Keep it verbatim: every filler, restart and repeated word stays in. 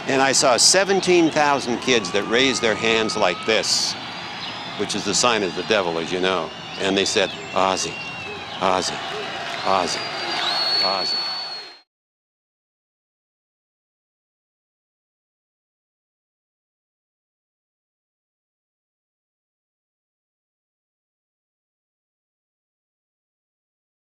And I saw seventeen thousand kids that raised their hands like this, which is the sign of the devil, as you know. And they said, OZZY, OZZY, OZZY, OZZY.